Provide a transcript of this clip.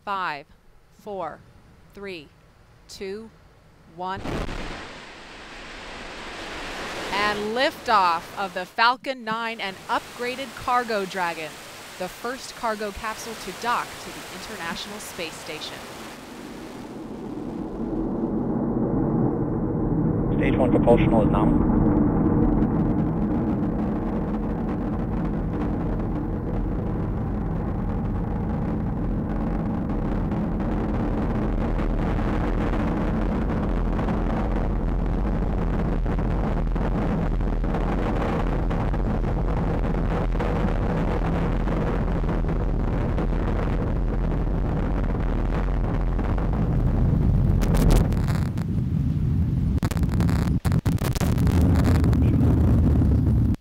5, 4, 3, 2, 1. And liftoff of the Falcon 9 and upgraded Cargo Dragon, the first cargo capsule to dock to the International Space Station. Stage 1 propulsion is nominal.